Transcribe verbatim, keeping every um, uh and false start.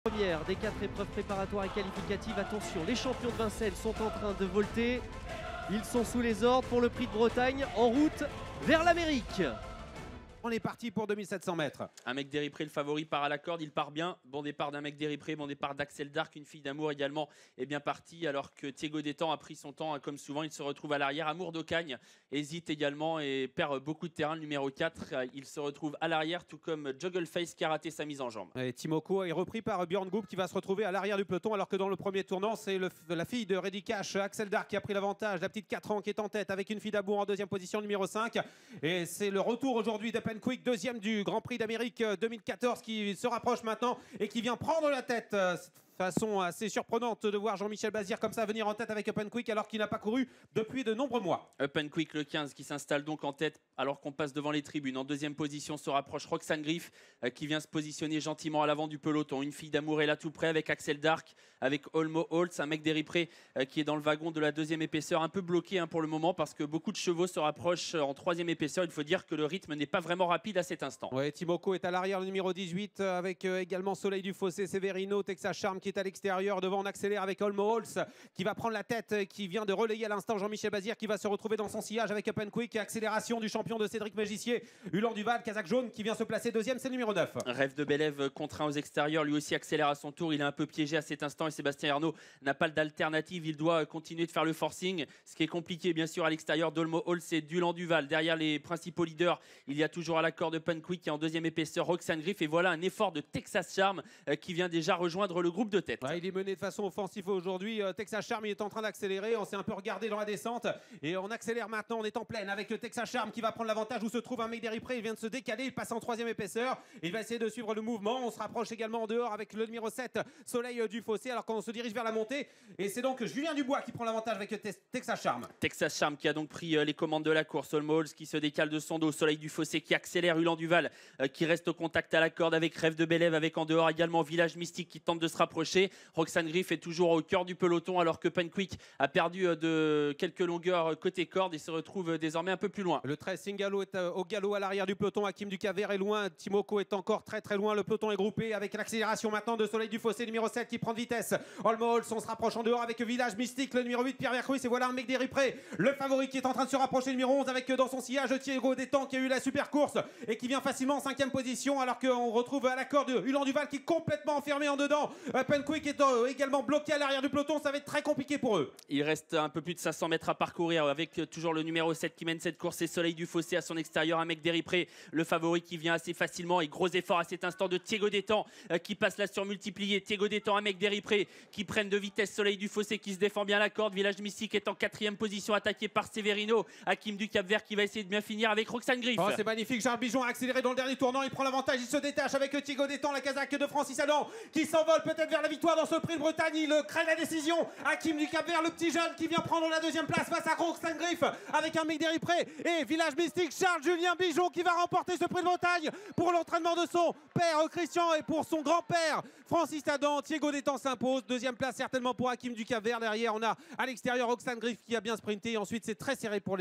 Première des quatre épreuves préparatoires et qualificatives. Attention, les champions de Vincennes sont en train de volter. Ils sont sous les ordres pour le prix de Bretagne, en route vers l'Amérique. On est parti pour deux mille sept cents mètres. Un mec d'Éripré, le favori, part à la corde, il part bien. Bon départ d'un mec d'Éripré, bon départ d'Axel Dark, une fille d'amour également est bien partie. Alors que Thiego Détang a pris son temps, hein, comme souvent, il se retrouve à l'arrière. Amour d'Ocagne hésite également et perd beaucoup de terrain. Le numéro quatre, il se retrouve à l'arrière, tout comme Juggleface qui a raté sa mise en jambe. Et Timoko est repris par Björn Goop qui va se retrouver à l'arrière du peloton, alors que dans le premier tournant, c'est la fille de Reddy Cash, Axel Dark, qui a pris l'avantage. La petite quatre ans qui est en tête avec une fille d'amour en deuxième position, numéro cinq. Et c'est le retour aujourd'hui d'Open Quick, deuxième du du Grand Prix d'Amérique deux mille quatorze, qui se rapproche maintenant et qui vient prendre la tête. Façon assez surprenante de voir Jean-Michel Bazir comme ça venir en tête avec Open Quick alors qu'il n'a pas couru depuis de nombreux mois. Open Quick le quinze qui s'installe donc en tête alors qu'on passe devant les tribunes. En deuxième position se rapproche Roxane Griff euh, qui vient se positionner gentiment à l'avant du peloton. Une fille d'amour est là tout près avec Axel Dark, avec Olmo Holtz, un mec d'Éripré euh, qui est dans le wagon de la deuxième épaisseur, un peu bloqué hein, pour le moment parce que beaucoup de chevaux se rapprochent en troisième épaisseur. Il faut dire que le rythme n'est pas vraiment rapide à cet instant. Ouais, Timoko est à l'arrière, le numéro dix-huit, avec euh, également Soleil du Fossé, Severino, Texas Charm qui est à l'extérieur. Devant, on accélère avec Olmo Holtz qui va prendre la tête, qui vient de relayer à l'instant Jean-Michel Bazir qui va se retrouver dans son sillage avec Open Quick et accélération du champion de Cédric Mégissier, Ulan Duval, Kazakh jaune, qui vient se placer deuxième, c'est le numéro neuf. Rêve de Bélève contraint aux extérieurs, lui aussi accélère à son tour. Il est un peu piégé à cet instant et Sébastien Ernaud n'a pas d'alternative. Il doit continuer de faire le forcing, ce qui est compliqué bien sûr à l'extérieur d'Olmo Holtz et d'Ulan Duval. Derrière les principaux leaders, il y a toujours à la corde Open Quick qui est en deuxième épaisseur, Roxane Griff. Et voilà un effort de Texas Charm euh, qui vient déjà rejoindre le groupe de tête. Ouais, il est mené de façon offensive aujourd'hui. Euh, Texas Charm il est en train d'accélérer. On s'est un peu regardé dans la descente et on accélère maintenant. On est en pleine avec le Texas Charm qui va prendre l'avantage où se trouve un mec d'Éripré. Il vient de se décaler. Il passe en troisième épaisseur. Il va essayer de suivre le mouvement. On se rapproche également en dehors avec le numéro sept, Soleil du Fossé, alors qu'on se dirige vers la montée. Et c'est donc Julien Dubois qui prend l'avantage avec te Texas Charm. Texas Charm qui a donc pris euh, les commandes de la course. Olmo Holtz qui se décale de son dos. Soleil du Fossé qui accélère. Ulan Duval euh, qui reste au contact à la corde avec Rêve de Bélève. Avec en dehors également Village Mystique qui tente de se rapprocher. Roxane Griff est toujours au cœur du peloton alors que Open Quick a perdu de quelques longueurs côté corde et se retrouve désormais un peu plus loin. Le treize Singalo est au galop à l'arrière du peloton. Hakim Ducaver est loin. Timoko est encore très très loin. Le peloton est groupé avec l'accélération maintenant de Soleil du Fossé, numéro sept qui prend de vitesse. Olmo Holtz, on se rapproche en dehors avec Village Mystique, le numéro huit, Pierre Vercruis. Et voilà un mec d'Éripré, le favori qui est en train de se rapprocher, numéro onze, avec dans son sillage Thiego Détang qui a eu la super course et qui vient facilement en cinquième position alors qu'on retrouve à la corde Ulan Duval qui est complètement enfermé en dedans. Open Quick est également bloqué à l'arrière du peloton. Ça va être très compliqué pour eux. Il reste un peu plus de cinq cents mètres à parcourir avec toujours le numéro sept qui mène cette course et Soleil du Fossé à son extérieur, un mec d'Éripré, le favori qui vient assez facilement et gros effort à cet instant de Thiego Détang euh, qui passe la surmultipliée. Thiego Détang, un mec d'Éripré qui prennent de vitesse. Soleil du Fossé qui se défend bien à la corde. Village Mystique est en quatrième position attaqué par Severino. Hakim du Cap-Vert qui va essayer de bien finir avec Roxane Griff. Oh, c'est magnifique. Charles Bijon a accéléré dans le dernier tournant. Il prend l'avantage. Il se détache avec Thiego Détang, la Kazakh de Francis Adam qui s'envole peut-être vers la victoire dans ce prix de Bretagne. Il crée la décision. Hakim du Cap-Vert, le petit jeune qui vient prendre la deuxième place face à Roxane Griff avec un mec d'Éripré et Village Mystique, Charles Julien Bijon qui va remporter ce prix de Bretagne pour l'entraînement de son père Christian et pour son grand-père Francis Adam. Thiego Détang s'impose. Deuxième place certainement pour Hakim du Cap-Vert. Derrière, on a à l'extérieur Roxane Griff qui a bien sprinté. Ensuite, c'est très serré pour les